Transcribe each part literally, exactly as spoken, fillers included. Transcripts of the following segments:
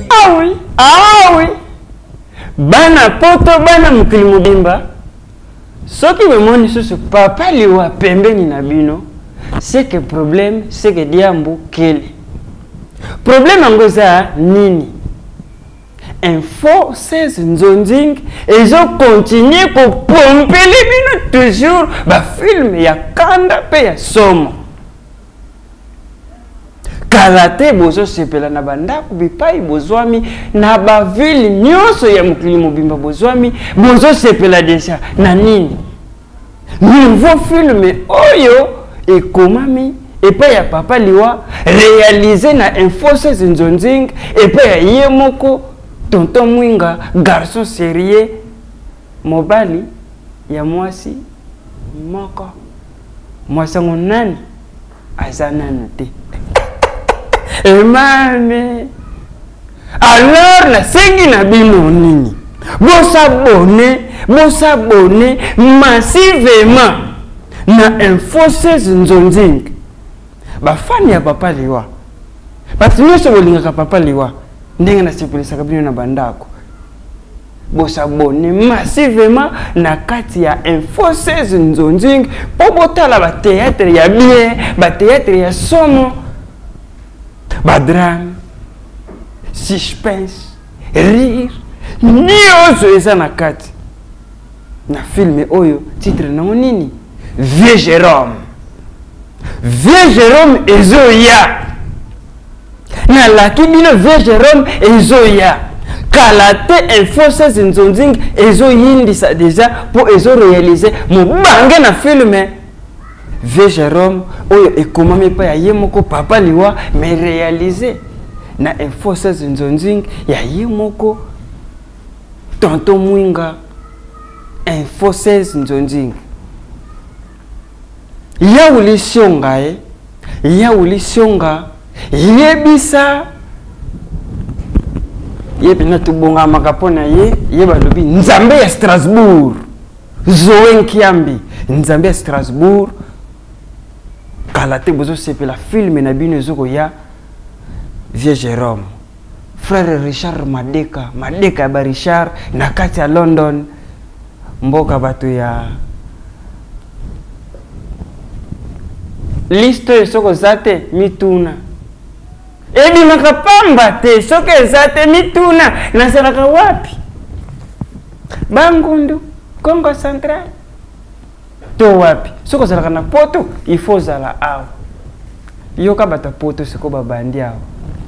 Ah oui, ah oui. Bana poto bana mukili mobimba. Soki we moni susu papa liwa pembeni na bino. C'est que problème, c'est que diambu kele. Problème angoza nini? Info seize nzonzing et ont continué pour pomper les minutes toujours ba film ya kanda pe ya somo. Kalate bozo sepela na bandako bipai bozwami na ba ville nyonso ya mukili mobimba bozwami bozo sepela deja na nini? Nouveau film oyo ekomami et puis ya papa liwa réalisé na info seize nzonzing et puis ya yemoko tonton mwinga garçon sérieux mobali ya mwasi moko mwasi nani azanana te emane alors na sengi na bino nini bosabone bosabone massivement na info seize nzonzing bafani ya papa liwa parce que bolinga papa liwa ndenge na sipulisa kabino na bandako bosabone massivement na kati ya info seize nzonzing po botala ba théâtre ya bien ba théâtre ya somo ba drame suspense rire niozo eza na kati na film oyo titre na nini Vieux Jérôme Vieux Jérôme ezoya na laki bino Vieux Jérôme ezoya kalate info seize nzonzing ezo yindisa déjà pour ezo réaliser mobange na film Vieux Jérôme oyo ekomami pa ya yemoko papa liwa mais réalisé na info seize nzonzing ya yemoko tonton mwinga info seize nzonzing ya uli sionga eh ya uli sionga yebisa yebina tubonga makapona ye yeba lobi nzambe ya Strasbourg Zoé Nkiambi nzambe ya Strasbourg kalate bozo sepela film na bino zoko ya Vieux Jérôme frère Richard Madeka Madeka ba Richard na kati ya London mboka bato ya liste soko zate mituna ebi makapamba te soko zate mituna nasalaka wapi Bangundu Congo Central to wapi soko zalaka na poto il faut zala awa yoka bata poto soko babandi awa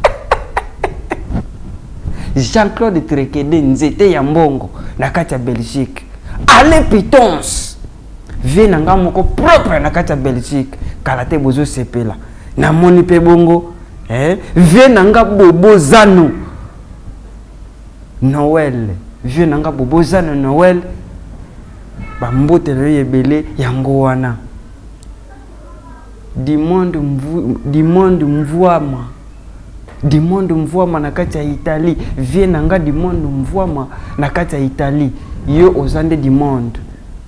Jean-Claude Trekede nzete ya mbongo na kati ya Belgique ale pitons vie nanga moko propre na kati ya Belgique kalate bozo sepela na moni pe bongo eh vie nanga bobo zanu Noël vie nanga bobo zanu Noël ba mbote le yebele yango wana di monde mvu di monde mvuama di monde mvuama na kati ya Italie vie nanga di monde mvuama na kati ya Italie yo ozande di monde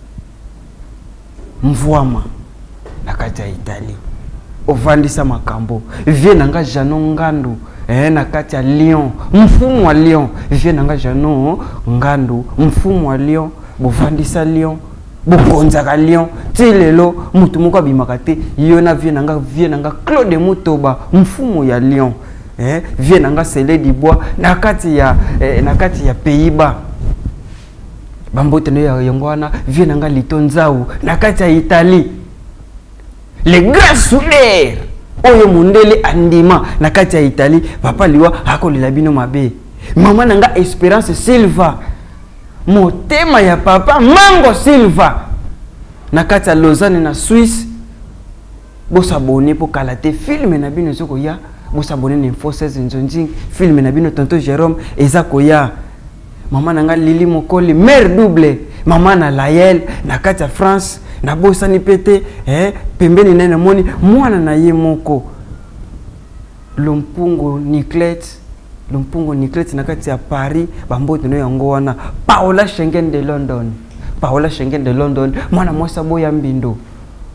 mvuama na kati ya Italie ovandisa makambo vie nanga Jano Ngandu eh na kati ya Lyon mfumu wa Lyon vie nanga Jano Ngandu mfumu wa Lyon bovandisa Lyon bokonzaka Lyon tilelo mutu moko abimaka te yo na vie nanga vie nanga Claude Mutoba mfumu ya Lyon eh vie nanga Sele di Bois na kati ya eh, na kati ya Pays-Bas bambote ne ya yongwana vie nanga Litonzau na kati ya Italie les grands souleurs oyo mundele andima na kati ya Italie papa liwa akolela bino mabe mama nanga Espérance Silva motema ya papa Mango Silva na kati ya Lausanne na Suisse bosabone po kalate film na bino zoko ya bosabone na info seize nzonzing film na bino tonton Jérôme ezako ya mama nanga Lili Mokoli mère double mama na Layel na kati ya France na bosani pete eh pembeni nene moni mwana na ye moko Lompungo Niclette Lompungo Niclette na kati ya Paris bambote no yango wana Paola Schengen de London Paola Schengen de London mwana mwasa boya mbindo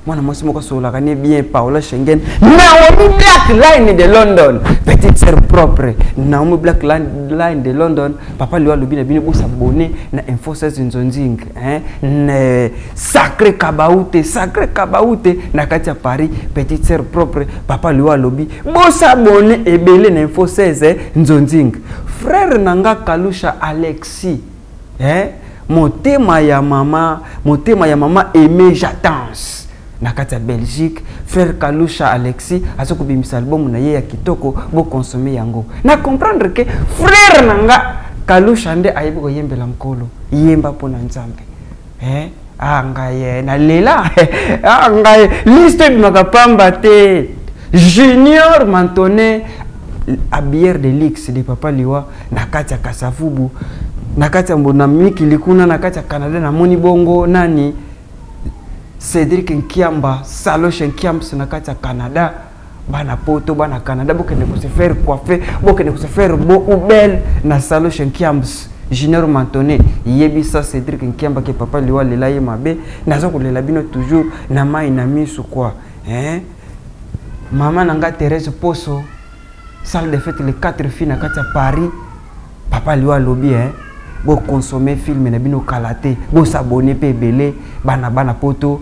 Moi, moi, c'est moi qui suis bien Paola Schengen. Naomi Black Line de London. Petite sœur propre. Naomi Black Line de London. Papa lui a le bien bien pour s'abonner na Info seize Nzonzing. Hein? Sacré Kabaoute, sacré Kabaoute. Na Katia Paris. Petite sœur propre. Papa lui a le bien pour s'abonner et belé na Info seize Nzonzing. Frère Nanga Kalusha Alexis. Hein? Motema ya mama, motema ya mama Aimé Jatance. Nakata Belgique, frère Kalusha Alexis, azoko bimisa album na ye ya kitoko bo consommer yango. Na comprendre que frère nanga Kalusha nde ayibi ko yembela mkolo, yemba pona nzambe. Eh? Ah ngaye na lela. Ah ngaye liste makapamba te. Junior Mantone à bière de Lix de Papa Liwa nakata Kasavubu. Nakata mbona miki likuna nakata Canada na moni bongo nani Cédric Nkiamba Saloche Nkiamba nakata Canada bana poto bana Canada bokende ko se faire coiffer bokende ko se faire beau ou belle na Saloche Nkiamba Junior Mantone yebisa Cédric Nkiamba ke Papa Liwa lela ye mabe nazo ko lela bino toujours na mai na misu quoi hein maman nanga Thérèse Poso salle de fête les quatre filles nakata Paris Papa Liwa lobby hein bo consommer film na bino kalaté bo s'abonner pe belé bana bana poto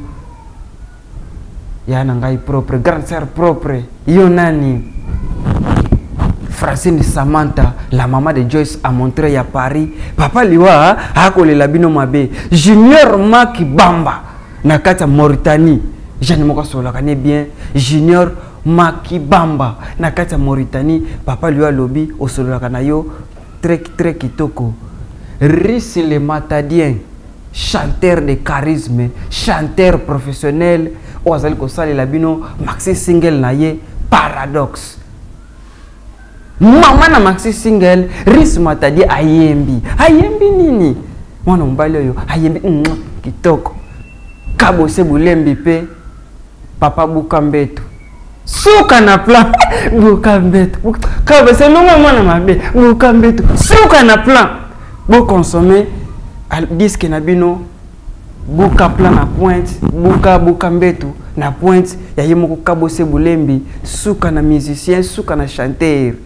ya nangai propre grande sœur propre yo nani Francine Samantha la maman de Joyce a montré à Paris Papa Liwa a collé la bino mabe Junior Maki Bamba nakata Mauritanie jeune moko sola kane bien Junior Maki Bamba nakata Mauritanie Papa Liwa lobby o sola kana yo très très kitoko Riss le Matadien, chanteur de charisme, chanteur professionnel, Oazali Kosali Labino, maxi single naye, Paradoxe. Maman na maxi single, Riss Matadien ayembi. Ayembi nini? Mwana mbali yo, ayembi kitoko. Kabo Sebulembi pe, Papa Bukambetu. Suka na plan, Bukambetu. Kabo se lunga mwana mabe, Bukambetu. Suka na plan. Bo consommer disque na bino buka plan na pointe buka buka mbetu na pointe ya yemoko Kabo Sebulembi suka na musicien suka na chanteur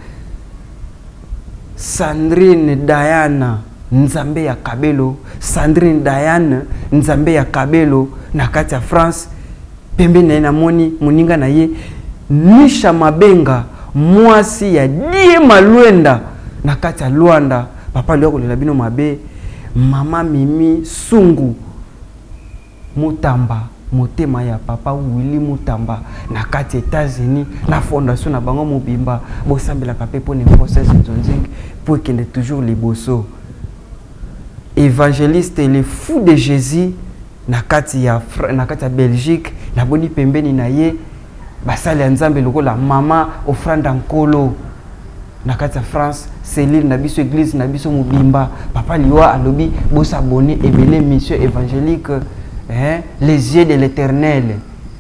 Sandrine Diana Nzambe ya Kabelo Sandrine Diana Nzambe ya Kabelo na kati ya France pembe na na moni muninga na ye Nisha Mabenga mwasi ya Die Malwenda na kati ya Luanda Papa Liwa kolela bino mabe Mama Mimi Sungu Mutamba motema ya Papa Willy Mutamba na kati États-Unis na fondation na bango mobimba bo sambela kapé pour Info seize Nzonzing pour qu'il ait toujours les bosso évangéliste les fous de Jésus na kati ya na kati ya Belgique na boni pembeni na ye basali ya Nzambe lokola mama offrande nkolo na kati ya France Céline na biso église na biso mobimba Papa Liwa alobi bo s'abonner ebele mission évangélique hein les yeux de l'Éternel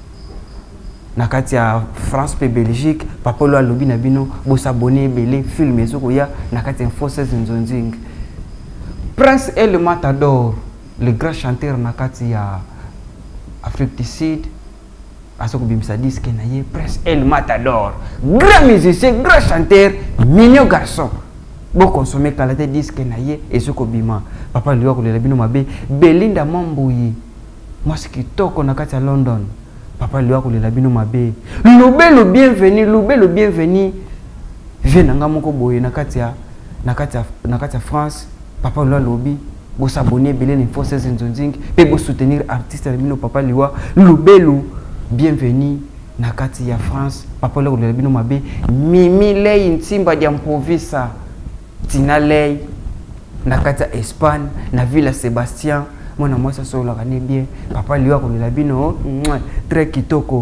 na kati ya France pe Belgique Papa Liwa alobi na bino bo s'abonner ebele film ezoko ya na kati ya Info seize Nzonzing Prince El Matador le grand chanteur na kati ya Afrique du Sud Asoko bimisa disque na ye Prince El Matador grand musicien grand chanteur mignon garçon bo consommer qualité disque na ye esoko bima Papa Liwa kolela bino mabe Belinda Mamboyi mwasi kitoko na kati ya London Papa Liwa kolela bino mabe Lubelo bienvenue Lubelo bienvenue vient nanga moko boye na kati ya na kati ya na kati ya France Papa Liwa lobi bo s'abonner belé Info seize Nzonzing pe bo soutenir artiste na bino Papa Liwa Lubelo bienvenue na kati ya France Papa Liwa kolela bino mabe Mimi Lei Ntimba dia Mprovisa Tina Lei na kati ya Espagne na Villa Sébastien mwana mwasa solo kane bien Papa Liwa kolela bino très kitoko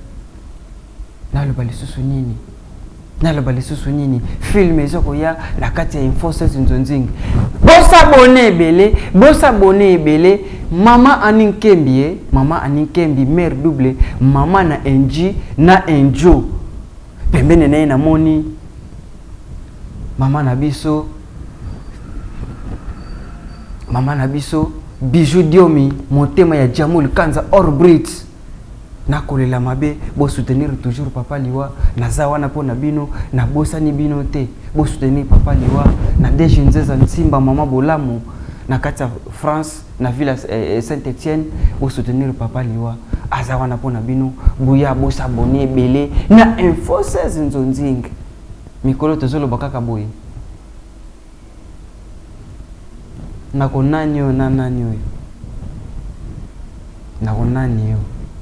na lo balisusu nini na lo balisusu nini film ezoko ya na kati ya Info seize Nzonzing bo s'abonner ebele bo s'abonner ebele Mama Aninkembi Mama Aninkembi mère double Mama na Enji na Enjo pembene na na moni Mama na biso Mama na biso Bijou Diomi motema ya Jamul Kanza Orbrit na kolela mabe bo soutenir toujours papa liwa na zawana po na bino na bosani bino te bo soutenir papa liwa na deje nzeza nsimba mama bolamu na kati ya France na ville eh, Saint-Étienne bo soutenir papa liwa azawana po na bino buya bo s'abonner belé na info seize nzonzing mikolo tozolo bakaka boy na konanyo na nanyo na konanyo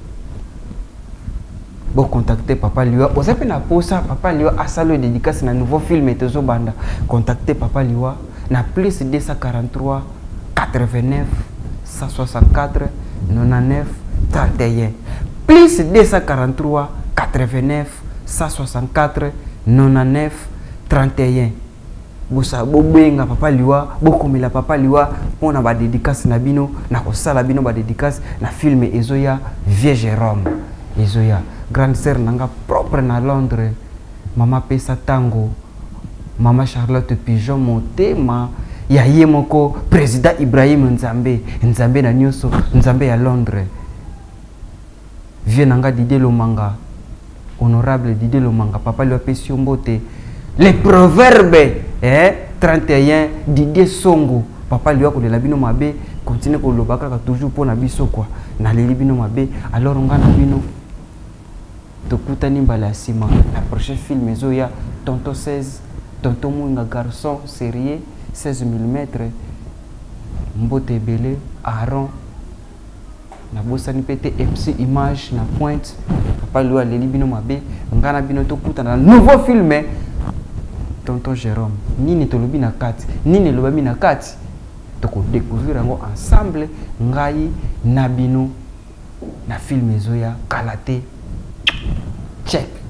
bon contacter papa liwa vous avez na posa papa liwa a salo dédicace na nouveau film et tozo banda contacter papa liwa na plus deux cent quarante-trois quatre-vingt-neuf cent soixante-quatre quatre-vingt-neuf trente et un plus deux cent quarante-trois quatre-vingt-neuf cent soixante-quatre quatre-vingt-neuf trente et un bosa bobenga papa liwa bokomela papa liwa pona ba dédicace na bino na kosala bino ba dédicace na film ezoya Vieux Jérôme ezoya grande sœur nanga propre na Londres mama pesa tango mama Charlotte Pigeon motema ya ye moko président Ibrahim Nzambe Nzambe na nyoso Nzambe ya Londres Vieux nanga Didier Lomanga honorable Didier Lomanga papa liwa pesi mbote les proverbes eh trente et un Didier Songo papa liwa ko de la bino mabe continue ko lobaka toujours pour na biso quoi na leli bino mabe alors ngana bino tokutani mbala sima la prochaine film ezoya tonton seize tonton mwinga garçon sérieux seize millimètres mbote belé Aaron na bosani pete M C image na pointe papa liwa leli bino mabe ngana bino tokutana na nouveau film tonton Jérôme nini tolobi na kati nini lobami na kati toko découvrir ngo ensemble ngai na bino na film ezoya Kalaté check.